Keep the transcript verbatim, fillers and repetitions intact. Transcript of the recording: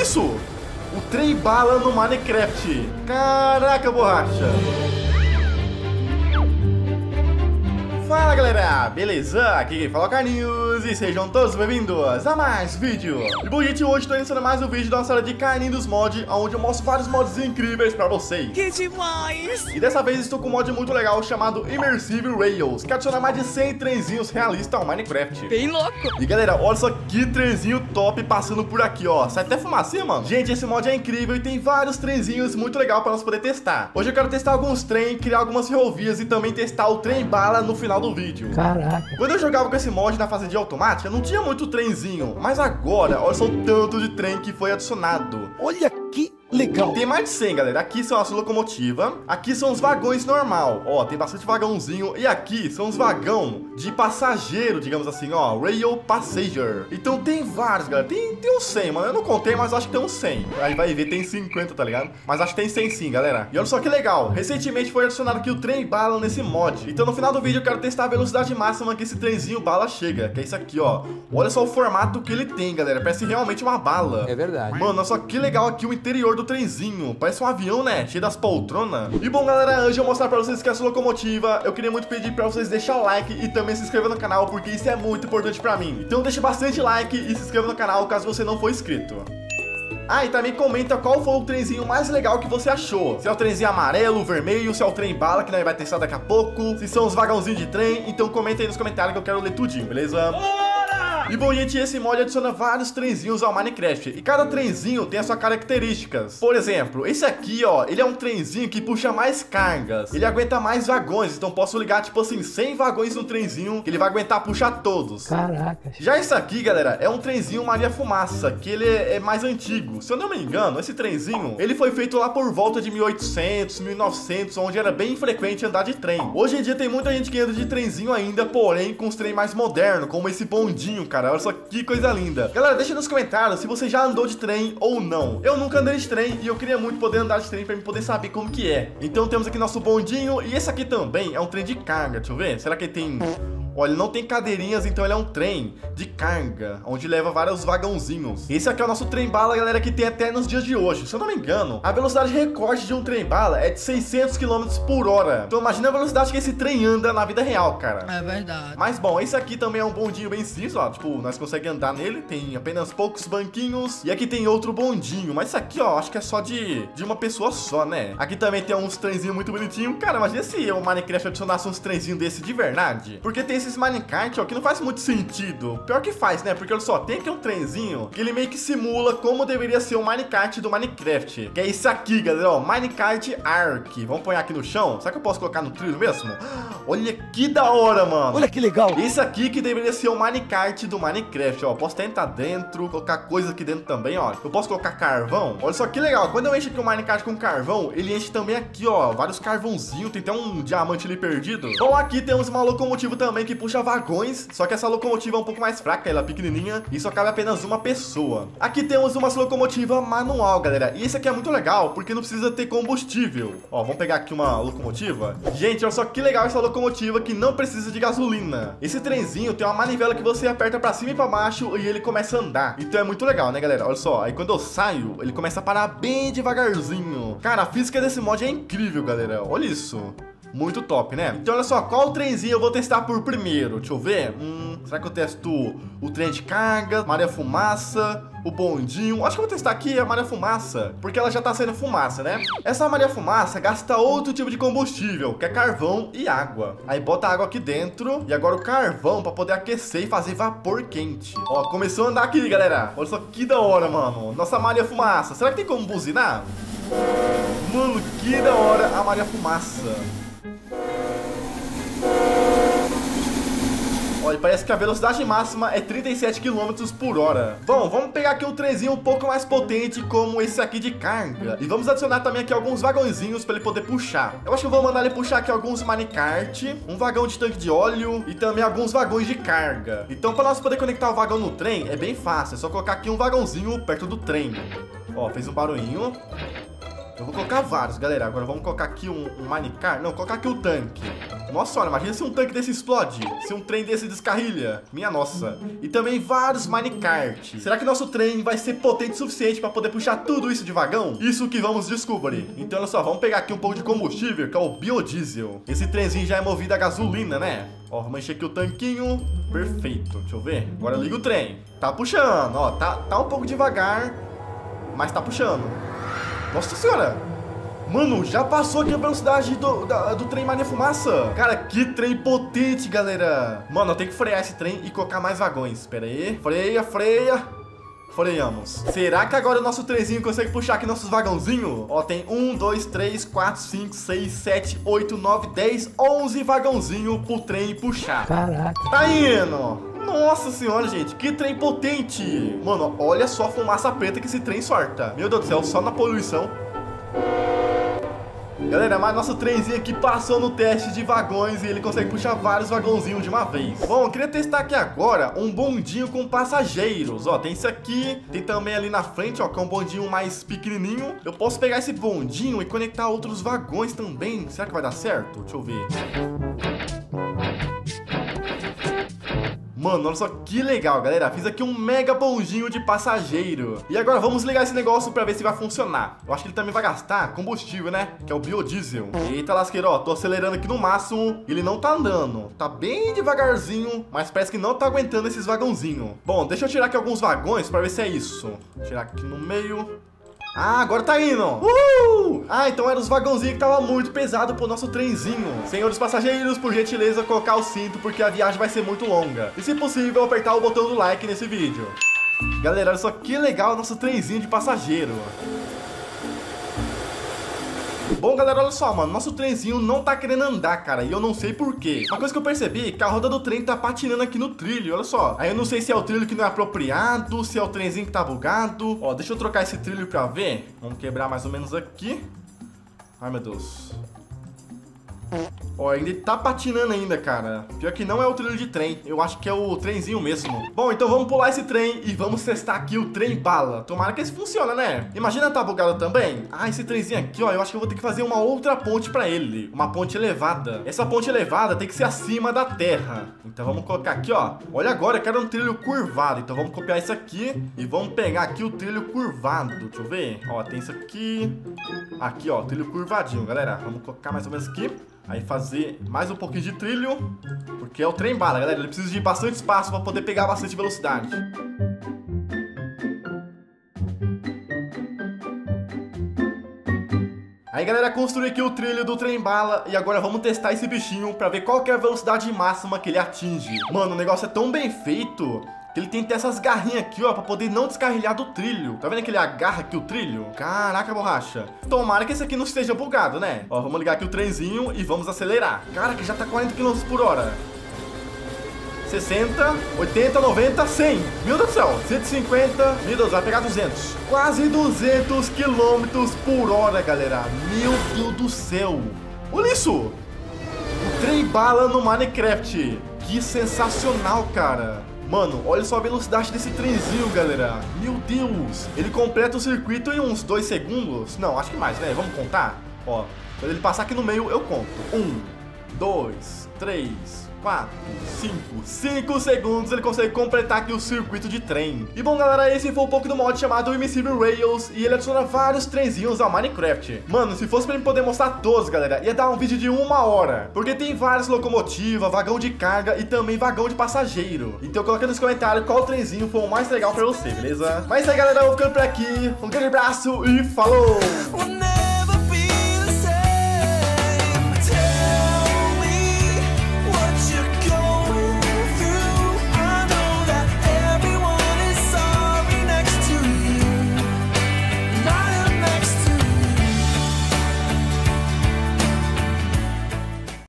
isso? O trem bala no Minecraft. Caraca, borracha. Fala galera, beleza? Aqui quem fala é o Carlinhos e sejam todos bem-vindos a mais vídeo. E bom gente, hoje estou iniciando mais um vídeo da nossa série de Carlinhos Mod, onde eu mostro vários mods incríveis pra vocês. Que demais! E dessa vez estou com um mod muito legal chamado Immersive Rails, que adiciona mais de cem trenzinhos realistas ao Minecraft. Bem louco! E galera, olha só que trenzinho top passando por aqui, ó. Sai até fumacinha, mano. Gente, esse mod é incrível e tem vários trenzinhos muito legal pra nós poder testar. Hoje eu quero testar alguns trem, criar algumas ferrovias e também testar o trem bala no final do vídeo. Caraca. Quando eu jogava com esse mod na fase de automática, não tinha muito trenzinho. Mas agora, olha só o tanto de trem que foi adicionado. Olha que legal. Tem mais de cem, galera. Aqui são as locomotivas. Aqui são os vagões normal. Ó, tem bastante vagãozinho. E aqui são os vagão de passageiro, digamos assim, ó. Rail Passenger. Então tem vários, galera. Tem, tem uns cem, mano. Eu não contei, mas acho que tem uns cem. Aí vai ver, tem cinquenta, tá ligado? Mas acho que tem cem sim, galera. E olha só que legal. Recentemente foi adicionado aqui o trem bala nesse mod. Então no final do vídeo eu quero testar a velocidade máxima que esse trenzinho bala chega. Que é isso aqui, ó. Olha só o formato que ele tem, galera. Parece realmente uma bala. É verdade. Mano, olha só que legal aqui o interior do trenzinho. Parece um avião, né? Cheio das poltronas. E bom, galera, antes de eu mostrar pra vocês que é essa locomotiva, eu queria muito pedir pra vocês deixar o like e também se inscrever no canal, porque isso é muito importante pra mim. Então deixa bastante like e se inscreva no canal caso você não for inscrito. Ah, e também comenta qual foi o trenzinho mais legal que você achou. Se é o trenzinho amarelo, vermelho, se é o trem bala, que nós vai testar daqui a pouco, se são os vagãozinhos de trem. Então comenta aí nos comentários que eu quero ler tudinho, beleza? E bom, gente, esse mod adiciona vários trenzinhos ao Minecraft. E cada trenzinho tem as suas características. Por exemplo, esse aqui, ó, ele é um trenzinho que puxa mais cargas. Ele aguenta mais vagões, então posso ligar, tipo assim, cem vagões no trenzinho, que ele vai aguentar puxar todos. Caraca. Já esse aqui, galera, é um trenzinho Maria Fumaça, que ele é, é mais antigo. Se eu não me engano, esse trenzinho, ele foi feito lá por volta de mil e oitocentos, mil e novecentos, onde era bem frequente andar de trem. Hoje em dia tem muita gente que anda de trenzinho ainda, porém com os trem mais modernos, como esse bondinho, cara. Cara, olha só que coisa linda. Galera, deixa nos comentários se você já andou de trem ou não. Eu nunca andei de trem e eu queria muito poder andar de trem pra me poder saber como que é. Então temos aqui nosso bondinho e esse aqui também é um trem de carga. Deixa eu ver, será que tem... Olha, ele não tem cadeirinhas, então ele é um trem de carga, onde leva vários vagãozinhos. Esse aqui é o nosso trem bala, galera, que tem até nos dias de hoje. Se eu não me engano, a velocidade recorde de um trem bala é de seiscentos quilômetros por hora. Então imagina a velocidade que esse trem anda na vida real, cara. É verdade. Mas bom, esse aqui também é um bondinho bem simples, ó. Tipo, nós conseguimos andar nele, tem apenas poucos banquinhos. E aqui tem outro bondinho, mas isso aqui, ó, acho que é só de, de uma pessoa só, né? Aqui também tem uns trenzinhos muito bonitinhos. Cara, imagina se o Minecraft adicionasse uns trenzinhos desse de verdade. Porque tem esse esse minecart, ó, que não faz muito sentido. Pior que faz, né? Porque olha só, tem aqui um trenzinho que ele meio que simula como deveria ser o minecart do Minecraft. Que é esse aqui, galera, ó, Minecart Arc. Vamos pôr aqui no chão. Será que eu posso colocar no trilho mesmo? Olha que da hora, mano. Olha que legal. Esse aqui que deveria ser o minecart do Minecraft, ó. Posso até entrar dentro, colocar coisa aqui dentro também, ó. Eu posso colocar carvão. Olha só que legal. Quando eu encho aqui o minecart com carvão, ele enche também aqui, ó, vários carvãozinhos. Tem até um diamante ali perdido. Bom, aqui temos uma locomotiva também que puxa vagões, só que essa locomotiva é um pouco mais fraca, ela é pequenininha e só cabe apenas uma pessoa. Aqui temos uma locomotiva manual, galera, e esse aqui é muito legal, porque não precisa ter combustível. Ó, vamos pegar aqui uma locomotiva. Gente, olha só que legal essa locomotiva que não precisa de gasolina. Esse trenzinho tem uma manivela que você aperta pra cima e pra baixo e ele começa a andar. Então é muito legal, né, galera? Olha só, aí quando eu saio, ele começa a parar bem devagarzinho. Cara, a física desse mod é incrível, galera. Olha isso. Muito top, né? Então olha só, qual trenzinho eu vou testar por primeiro? Deixa eu ver. Hum, será que eu testo o trem de carga, Maria Fumaça, o bondinho? Acho que eu vou testar aqui a Maria Fumaça, porque ela já tá saindo fumaça, né? Essa Maria Fumaça gasta outro tipo de combustível, que é carvão e água. Aí bota a água aqui dentro e agora o carvão pra poder aquecer e fazer vapor quente. Ó, começou a andar aqui, galera. Olha só que da hora, mano. Nossa Maria Fumaça. Será que tem como buzinar? Mano, que da hora a Maria Fumaça. Olha, parece que a velocidade máxima é trinta e sete quilômetros por hora. Bom, vamos pegar aqui um trenzinho um pouco mais potente, como esse aqui de carga. E vamos adicionar também aqui alguns vagõezinhos para ele poder puxar. Eu acho que eu vou mandar ele puxar aqui alguns minecart, um vagão de tanque de óleo e também alguns vagões de carga. Então, para nós poder conectar o vagão no trem, é bem fácil. É só colocar aqui um vagãozinho perto do trem. Ó, fez um barulhinho. Eu vou colocar vários, galera. Agora vamos colocar aqui um, um minecart. Não, colocar aqui o tanque. Nossa, olha, imagina se um tanque desse explode. Se um trem desse descarrilha. Minha nossa. E também vários minecart. Será que nosso trem vai ser potente o suficiente pra poder puxar tudo isso de vagão? Isso que vamos descobrir. Então, olha só, vamos pegar aqui um pouco de combustível, que é o biodiesel. Esse trenzinho já é movido a gasolina, né? Ó, vamos encher aqui o tanquinho. Perfeito. Deixa eu ver. Agora liga o trem. Tá puxando, ó. Tá, tá um pouco devagar, mas tá puxando. Nossa senhora. Mano, já passou aqui a velocidade do, da, do trem Mania Fumaça. Cara, que trem potente, galera. Mano, eu tenho que frear esse trem e colocar mais vagões. Pera aí. Freia, freia. Freamos. Será que agora o nosso trenzinho consegue puxar aqui nossos vagãozinhos? Ó, tem um, dois, três, quatro, cinco, seis, sete, oito, nove, dez, onze vagãozinhos pro trem puxar. Caraca. Tá indo. Nossa senhora, gente, que trem potente. Mano, olha só a fumaça preta que esse trem sorta. Meu Deus do céu, só na poluição. Galera, mas nosso trenzinho aqui passou no teste de vagões e ele consegue puxar vários vagãozinhos de uma vez. Bom, eu queria testar aqui agora um bondinho com passageiros. Ó, tem esse aqui, tem também ali na frente, ó, que é um bondinho mais pequenininho. Eu posso pegar esse bondinho e conectar outros vagões também. Será que vai dar certo? Deixa eu ver. Mano, olha só que legal, galera. Fiz aqui um mega bondinho de passageiro. E agora vamos ligar esse negócio pra ver se vai funcionar. Eu acho que ele também vai gastar combustível, né? Que é o biodiesel. Eita lasqueiro, ó. Tô acelerando aqui no máximo. Ele não tá andando. Tá bem devagarzinho, mas parece que não tá aguentando esses vagãozinhos. Bom, deixa eu tirar aqui alguns vagões pra ver se é isso. Vou tirar aqui no meio. Ah, agora tá indo. Uh! Ah, então era os vagãozinhos que tava muito pesado pro nosso trenzinho. Senhores passageiros, por gentileza, colocar o cinto, porque a viagem vai ser muito longa. E se possível, apertar o botão do like nesse vídeo. Galera, olha só que legal o nosso trenzinho de passageiro. Bom, galera, olha só, mano, nosso trenzinho não tá querendo andar, cara, e eu não sei por quê. Uma coisa que eu percebi é que a roda do trem tá patinando aqui no trilho, olha só. Aí eu não sei se é o trilho que não é apropriado, se é o trenzinho que tá bugado. Ó, deixa eu trocar esse trilho pra ver. Vamos quebrar mais ou menos aqui. Ai, meu Deus. Ó, ele tá patinando ainda, cara. Pior que não é o trilho de trem. Eu acho que é o trenzinho mesmo. Bom, então vamos pular esse trem e vamos testar aqui o trem bala. Tomara que esse funcione, né? Imagina tá bugado também. Ah, esse trenzinho aqui, ó. Eu acho que eu vou ter que fazer uma outra ponte pra ele. Uma ponte elevada. Essa ponte elevada tem que ser acima da terra. Então vamos colocar aqui, ó. Olha agora, eu quero um trilho curvado. Então vamos copiar isso aqui e vamos pegar aqui o trilho curvado. Deixa eu ver. Ó, tem isso aqui. Aqui, ó, trilho curvadinho, galera. Vamos colocar mais ou menos aqui. Aí fazer mais um pouquinho de trilho, porque é o trem bala, galera. Ele precisa de bastante espaço para poder pegar bastante velocidade. Aí, galera, construí aqui o trilho do trem bala e agora vamos testar esse bichinho para ver qual que é a velocidade máxima que ele atinge. Mano, o negócio é tão bem feito que ele tem que ter essas garrinhas aqui, ó, pra poder não descarrilhar do trilho. Tá vendo que ele agarra aqui o trilho? Caraca, borracha. Tomara que esse aqui não esteja bugado, né? Ó, vamos ligar aqui o trenzinho e vamos acelerar. Cara, que já tá quarenta quilômetros por hora. sessenta, oitenta, noventa, cem. Meu Deus do céu. cento e cinquenta. Meu Deus, vai pegar duzentos. Quase duzentos quilômetros por hora, galera. Meu Deus do céu. Olha isso. O trem bala no Minecraft. Que sensacional, cara. Mano, olha só a velocidade desse trenzinho, galera. Meu Deus. Ele completa o circuito em uns dois segundos. Não, acho que mais, né? Vamos contar? Ó, quando ele passar aqui no meio, eu conto. Um, dois, três, quatro, cinco, cinco segundos ele consegue completar aqui o circuito de trem. E bom, galera, esse foi um pouco do mod chamado Invincible Rails e ele adiciona vários trenzinhos ao Minecraft. Mano, se fosse pra mim poder mostrar todos, galera, ia dar um vídeo de uma hora, porque tem várias locomotivas, vagão de carga e também vagão de passageiro. Então coloca nos comentários qual trenzinho foi o mais legal pra você, beleza? Mas é isso aí, galera, eu vou ficando por aqui. Um grande abraço e falou!